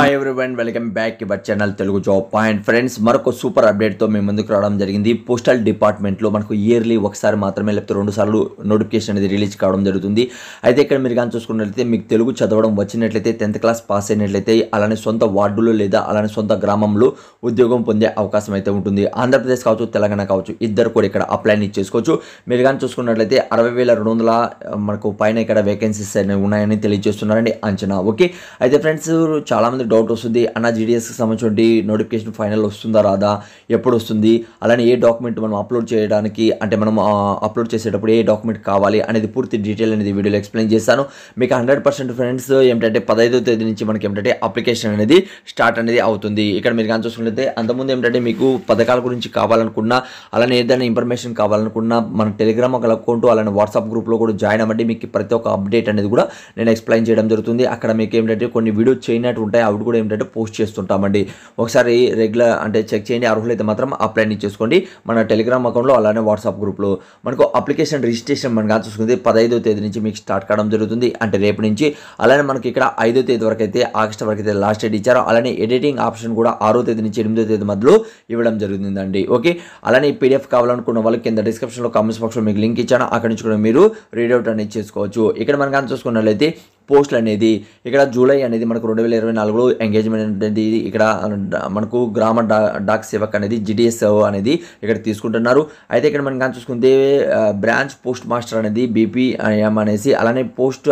Hi everyone, welcome back to our channel Telugu job point. Friends, మరొక super అప్డేట్తో మేము ముందుకు రావడం జరిగింది. పోస్టల్ డిపార్ట్మెంట్లో మనకు ఇయర్లీ ఒకసారి మాత్రమే లేకపోతే 2 సార్లు నోటిఫికేషన్ అనేది రిలీజ్ కావడం జరుగుతుంది. అయితే ఇక్కడ మీరు కానీ చూసుకున్నట్లయితే మీకు తెలుగు చదవడం వచ్చినట్లయితే 10th క్లాస్ పాస్ అయినట్లయితే అలానే సొంత వార్డులో లేదా అలానే సొంత గ్రామంలో ఉద్యోగం పొందే అవకాశం అయితే ఉంటుంది. ఆంధ్రప్రదేశ్ కావచ్చు, తెలంగాణ కావచ్చు, ఇద్దరు కూడా ఇక్కడ అప్లై చేసుకోవచ్చు. మీరు కానీ చూసుకున్నట్లయితే 60,200 మనకు పైన ఇక్కడ వేకెన్సీస్ అనేవి ఉన్నాయని తెలియజేస్తున్నారండి అంచనా. ఓకే, అయితే ఫ్రెండ్స్ చాలామంది డౌట్ వస్తుంది, అన్న జీడిఎస్కి సంబంధించి నోటిఫికేషన్ ఫైనల్ వస్తుందా రాదా, ఎప్పుడు వస్తుంది, అలానే ఏ డాక్యుమెంట్ మనం అప్లోడ్ చేయడానికి అంటే మనం అప్లోడ్ చేసేటప్పుడు ఏ డాక్యుమెంట్ కావాలి అనేది పూర్తి డీటెయిల్ అనేది వీడియోలో ఎక్స్ప్లెయిన్ చేస్తాను. మీకు 100% ఫ్రెండ్స్ ఏమిటంటే 15వ తేదీ నుంచి మనకి ఏమిటంటే అప్లికేషన్ అనేది స్టార్ట్ అనేది అవుతుంది. ఇక్కడ మీరు కానీ చూసుకుంటే అంతకుముందు ఏమిటంటే మీకు పథకాల గురించి కావాలనుకున్నా అలానే ఏదైనా ఇన్ఫర్మేషన్ కావాలనుకున్నా మన టెలిగ్రామ్ ఒక అకౌంట్ అలానే వాట్సాప్ గ్రూప్లో కూడా జాయిన్ అవ్వండి. మీకు ప్రతి ఒక్క అప్డేట్ అనేది కూడా నేను ఎక్స్ప్లెయిన్ చేయడం జరుగుతుంది. అక్కడ మీకు ఏమిటంటే కొన్ని వీడియోస్ చేయనట్టు ఉంటాయి, అవి కూడా ఏమిటంటే పోస్ట్ చేస్తుంటామండి. ఒకసారి రెగ్యులర్ అంటే చెక్ చేయండి, అర్హులైతే మాత్రం అప్లై చేసుకోండి మన టెలిగ్రామ్ అకౌంట్లో అలానే వాట్సాప్ గ్రూప్లో. మనకు అప్లికేషన్ రిజిస్ట్రేషన్ మనం కానీ చూసుకుంటే 15వ తేదీ నుంచి మీకు స్టార్ట్ కావడం జరుగుతుంది, అంటే రేపు నుంచి. అలానే మనకి ఇక్కడ 5వ తేదీ వరకు అయితే ఆగస్టు వరకు అయితే లాస్ట్ డేట్ ఇచ్చారు. అలానే ఎడిటింగ్ ఆప్షన్ కూడా 6వ తేదీ నుంచి 8వ తేదీ మధ్యలో ఇవ్వడం జరుగుతుందండి. ఓకే, అలానే ఈ పీడిఎఫ్ కావాలనుకున్న వాళ్ళకి కింద డిస్క్రిప్షన్లో కామెంట్స్ బాక్స్లో మీకు లింక్ ఇచ్చాను, అక్కడి నుంచి కూడా మీరు రీడౌట్ అనేది చేసుకోవచ్చు. ఇక్కడ మనం కానీ చూసుకున్నట్లయితే పోస్టులు అనేది ఇక్కడ జూలై అనేది మనకు 2024లో ఎంగేజ్మెంట్ అనేది ఇక్కడ మనకు గ్రామ డాక్ సేవక్ అనేది జిడిఎస్ అనేది ఇక్కడ తీసుకుంటున్నారు. అయితే ఇక్కడ మనం కానీ చూసుకుంటే బ్రాంచ్ పోస్ట్ మాస్టర్ అనేది BPM అనేసి, అలానే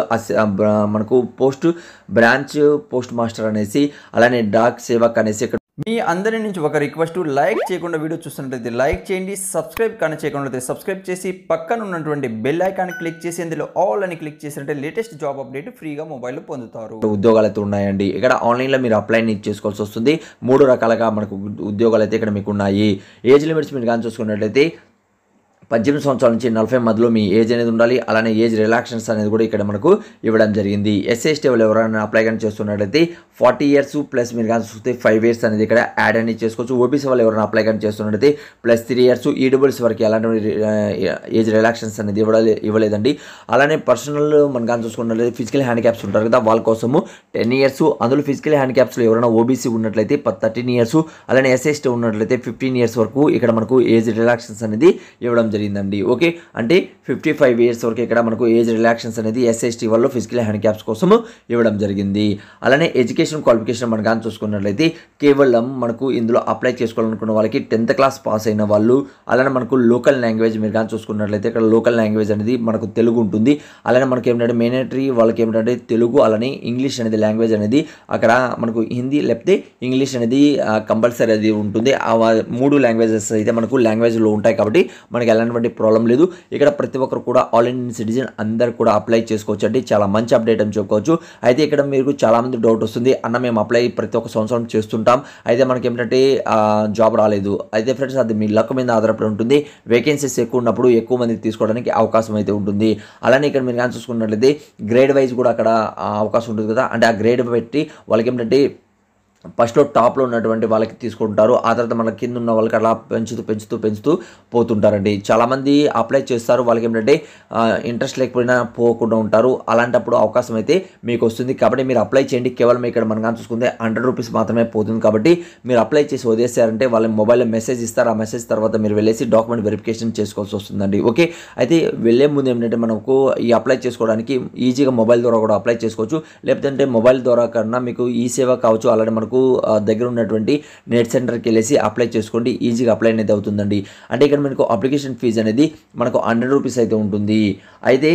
మనకు పోస్ట్ బ్రాంచ్ పోస్ట్ మాస్టర్ అనేసి, అలానే డాక్ సేవక్ అనేసి ఇక్కడ మీ అందరి నుంచి ఒక రిక్వెస్ట్, లైక్ చేయకుండా వీడియో చూస్తున్నట్లయితే లైక్ చేయండి, సబ్స్క్రైబ్ కానీ చేయకుండా సబ్స్క్రైబ్ చేసి పక్కన ఉన్నటువంటి బెల్ ఐకాన్ క్లిక్ చేసి అందులో ఆల్ అని క్లిక్ చేసినట్టే లేటెస్ట్ జాబ్ అప్డేట్ ఫ్రీగా మొబైల్లో పొందుతారు. ఉద్యోగాలు అయితే ఉన్నాయండి. ఇక్కడ ఆన్లైన్లో మీరు అప్లై చేసుకోవాల్సి వస్తుంది. 3 రకాలుగా మనకు ఉద్యోగాలు అయితే ఇక్కడ మీకు ఉన్నాయి. ఏజ్ లిమిట్స్ మీరు కానీ చూసుకున్నట్లయితే 18 సంవత్సరాల నుంచి 40 మధ్యలో మీ ఏజ్ అనేది ఉండాలి. అలానే ఏజ్ రిలాక్సన్స్ అనేది కూడా ఇక్కడ మనకు ఇవ్వడం జరిగింది. SC/ST వాళ్ళు ఎవరైనా అప్లై కానీ చేస్తున్నట్లయితే 40 ఇయర్స్ ప్లస్ మీరు కానీ చూస్తే 5 ఇయర్స్ అనేది ఇక్కడ యాడ్ అనేది చేసుకోవచ్చు. OBC వాళ్ళు ఎవరైనా అప్లై కానీ చేస్తున్నట్లయితే +3 ఇయర్స్. EWS వరకు ఎలాంటి ఏజ్ రిలాక్సన్స్ అనేది ఇవ్వలేదండి. అలానే పర్సనల్ మనం కానీ చూసుకున్నట్లయితే ఫిజికల్ హ్యాండిక్యాప్స్ ఉంటారు కదా, వాళ్ళ కోసము 10 ఇయర్స్. అందులో ఫిజికల్ హ్యాండిక్యాప్స్లో ఎవరైనా OBC ఉన్నట్లయితే 13 ఇయర్స్, అలానే SC/ST ఉన్నట్లయితే 15 ఇయర్స్ వరకు ఇక్కడ మనకు ఏజ్ రిలాక్సన్స్ అనేది ఇవ్వడం జరిగిందండి. ఓకే, అంటే 55 ఇయర్స్ వరకు ఇక్కడ మనకు ఏజ్ రిలాక్సన్స్ అనేది SC/ST వాళ్ళు ఫిజికల్ హ్యాండిక్యాప్స్ కోసం ఇవ్వడం జరిగింది. అలానే ఎడ్యుకేషన్ క్వాలిఫికేషన్ మనం కానీ చూసుకున్నట్లయితే కేవలం మనకు ఇందులో అప్లై చేసుకోవాలనుకున్న వాళ్ళకి 10th క్లాస్ పాస్ అయిన వాళ్ళు, అలానే మనకు లోకల్ లాంగ్వేజ్ మీరు కానీ చూసుకున్నట్లయితే ఇక్కడ లోకల్ లాంగ్వేజ్ అనేది మనకు తెలుగు ఉంటుంది. అలానే మనకి ఏమిటంటే మేనేటరీ వాళ్ళకి ఏమిటంటే తెలుగు, అలానే ఇంగ్లీష్ అనేది లాంగ్వేజ్ అనేది అక్కడ మనకు హిందీ లేకపోతే ఇంగ్లీష్ అనేది కంపల్సరీ అది ఉంటుంది. ఆ 3 లాంగ్వేజెస్ అయితే మనకు లాంగ్వేజ్లో ఉంటాయి కాబట్టి మనకి ఎలాంటి ప్రాబ్లం లేదు. ఇక్కడ ప్రతి ఒక్కరు కూడా ఆల్ ఇండియన్ సిటిజన్ అందరు కూడా అప్లై చేసుకోవచ్చు అండి. చాలా మంచి అప్డేట్ అని చెప్పుకోవచ్చు. అయితే ఇక్కడ మీకు చాలామంది డౌట్ వస్తుంది, అన్న మేము అప్లై ప్రతి ఒక్క సంవత్సరం చేస్తుంటాం, అయితే మనకి ఏమిటంటే జాబ్ రాలేదు. అయితే ఫ్రెండ్స్ అది మీ లక్ మీద ఆధారపడి ఉంటుంది. వేకెన్సీస్ ఎక్కువ ఉన్నప్పుడు ఎక్కువ మందికి తీసుకోవడానికి అవకాశం అయితే ఉంటుంది. అలానే ఇక్కడ మీరు కానీ చూసుకున్నట్లయితే గ్రేడ్ వైజ్ కూడా అక్కడ అవకాశం ఉంటుంది కదా, అంటే ఆ గ్రేడ్ పెట్టి వాళ్ళకి ఏమిటంటే ఫస్ట్లో టాప్లో ఉన్నటువంటి వాళ్ళకి తీసుకుంటారు, ఆ తర్వాత మన కింద ఉన్న వాళ్ళకి అలా పెంచుతూ పోతుంటారండి. చాలామంది అప్లై చేస్తారు, వాళ్ళకి ఏమిటంటే ఇంట్రెస్ట్ లేకపోయినా పోకుండా ఉంటారు. అలాంటప్పుడు అవకాశం అయితే మీకు వస్తుంది. కాబట్టి మీరు అప్లై చేయండి. కేవలం ఇక్కడ మనం కానీ చూసుకుంటే 100 రూపీస్ మాత్రమే పోతుంది. కాబట్టి మీరు అప్లై చేసి వదిలేసారంటే వాళ్ళ మొబైల్లో మెసేజ్ ఇస్తారు. ఆ మెసేజ్ తర్వాత మీరు వెళ్ళేసి డాక్యుమెంట్ వెరిఫికేషన్ చేసుకోవాల్సి వస్తుందండి. ఓకే, అయితే వెళ్ళే ముందు ఏమిటంటే మనకు ఈ అప్లై చేసుకోవడానికి ఈజీగా మొబైల్ ద్వారా కూడా అప్లై చేసుకోవచ్చు. లేకపోతే మొబైల్ ద్వారా కన్నా మీకు ఈ సేవ కావచ్చు, అలానే మనకు దగ్గర ఉన్నటువంటి నెట్ సెంటర్కి వెళ్ళేసి అప్లై చేసుకోండి. ఈజీగా అప్లై అనేది అవుతుందండి. అంటే ఇక్కడ మనకు అప్లికేషన్ ఫీజు అనేది మనకు 100 రూపీస్ అయితే ఉంటుంది. అయితే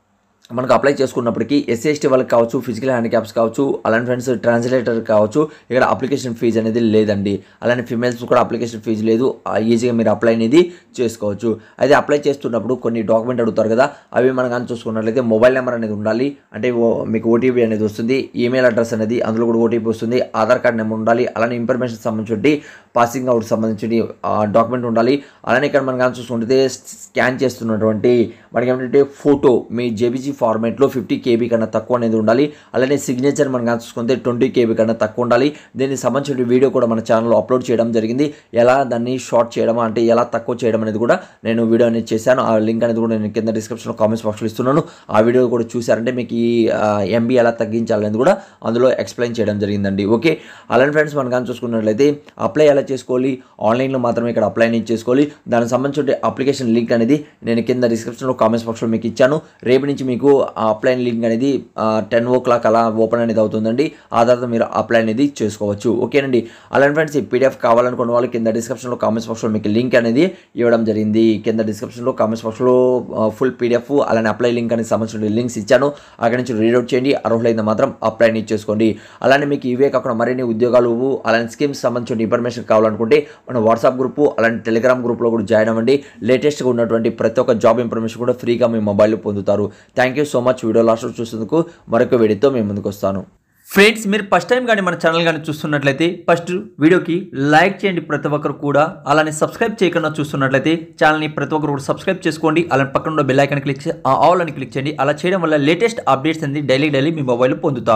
మనకు అప్లై చేసుకున్నప్పటికీ SC/ST వాళ్ళకి కావచ్చు, ఫిజికల్ హ్యాండిక్యాప్స్ కావచ్చు, అలానే ఫ్రెండ్స్ ట్రాన్స్లేటర్ కావచ్చు, ఇక్కడ అప్లికేషన్ ఫీజు అనేది లేదండి. అలానే ఫిమేల్స్ కూడా అప్లికేషన్ ఫీజు లేదు. ఈజీగా మీరు అప్లై అనేది చేసుకోవచ్చు. అయితే అప్లై చేస్తున్నప్పుడు కొన్ని డాక్యుమెంట్ అడుగుతారు కదా, అవి మనం కానీ చూసుకున్నట్లయితే మొబైల్ నెంబర్ అనేది ఉండాలి, అంటే మీకు OTP అనేది వస్తుంది, ఈమెయిల్ అడ్రస్ అనేది అందులో కూడా OTP వస్తుంది, ఆధార్ కార్డ్ నెంబర్ ఉండాలి, అలానే ఇన్ఫర్మేషన్ సంబంధించి పాసింగ్ అవుట్ సంబంధించి డాక్యుమెంట్ ఉండాలి. అలానే ఇక్కడ మనం కానీ చూసుకుంటే స్కాన్ చేస్తున్నటువంటి మనకి ఏమిటంటే ఫోటో, మీ JPG ఫార్మేట్లో 50 KB కన్నా తక్కువ అనేది ఉండాలి. అలానే సిగ్నేచర్ మనం చూసుకుంటే 20 KB కన్నా తక్కువ ఉండాలి. దీనికి సంబంధించిన వీడియో కూడా మన ఛానల్లో అప్లోడ్ చేయడం జరిగింది. ఎలా దాన్ని షార్ట్ చేయడం అంటే ఎలా తక్కువ చేయడం అనేది కూడా నేను వీడియో అనేది చేశాను. ఆ లింక్ అనేది కూడా నేను కింద డిస్క్రిప్షన్లో కామెంట్స్ బాక్స్లో ఇస్తున్నాను. ఆ వీడియో కూడా చూసారంటే మీకు ఈ MB ఎలా తగ్గించాలనేది కూడా అందులో ఎక్స్ప్లెయిన్ చేయడం జరిగిందండి. ఓకే, అలానే ఫ్రెండ్స్ మనం కానీ చూసుకున్నట్లయితే అప్లై ఎలా చేసుకోవాలి, ఆన్లైన్లో మాత్రమే ఇక్కడ అప్లై అనేది చేసుకోవాలి. దానికి సంబంధించిన అప్లికేషన్ లింక్ అనేది నేను కింద డిస్క్రిప్షన్లో కామెంట్స్ బాక్స్లో మీకు ఇచ్చాను. రేపు నుంచి మీకు ఆ అప్లై లింక్ అనేది 10 o'clock అలా ఓపెన్ అనేది అవుతుందండి. ఆ తర్వాత మీరు అప్లై అనేది చేసుకోవచ్చు. ఓకేనండి. అలానే ఫ్రెండ్స్ ఈ PDF కావాలనుకున్న వాళ్ళు కింద డిస్క్రిప్షన్లో కామెంట్స్ బాక్స్లో మీకు లింక్ అనేది ఇవ్వడం జరిగింది. కింద డిస్క్రిప్షన్లో కామెంట్స్ బాక్స్లో ఫుల్ PDF అలానే అప్లై లింక్ అనేది సంబంధించిన లింక్స్ ఇచ్చాను. అక్కడి నుంచి రీడౌట్ చేయండి. అర్హులైతే మాత్రం అప్లై అనేది చేసుకోండి. అలానే మీకు ఇవే కాకుండా మరిన్ని ఉద్యోగాలు అలానే స్కీమ్స్ సంబంధించిన ఇన్ఫర్మేషన్ కావాలనుకుంటే మన వాట్సాప్ గ్రూపు అలానే టెలిగ్రామ్ గ్రూప్లో కూడా జాయిన్ అవ్వండి. లేటెస్ట్గా ఉన్నటువంటి ప్రతి ఒక్క జాబ్ ఇన్ఫర్మేషన్ కూడా ఫ్రీగా మీ మొబైల్లో పొందుతారు. Thank you so much. Video last చూసేందుకు మరొక వీడియోతో మేము ముందుకు వస్తాను. ఫ్రెండ్స్, మీరు ఫస్ట్ టైం కానీ మన ఛానల్ కానీ చూస్తున్నట్లయితే ఫస్ట్ వీడియోకి లైక్ చేయండి ప్రతి ఒక్కరు కూడా. అలానే సబ్స్క్రైబ్ చేయకుండా చూస్తున్నట్లయితే ఛానల్ని ప్రతి ఒక్కరు కూడా సబ్స్క్రైబ్ చేసుకోండి. అలానే పక్కన ఉన్న బెల్ ఐకాన్ క్లిక్ చేసి ఆల్ అని క్లిక్ చేయండి. అలా చేయడం వల్ల లేటెస్ట్ అప్డేట్స్ అనేది డైలీ మీ మొబైల్లో పొందుతారు.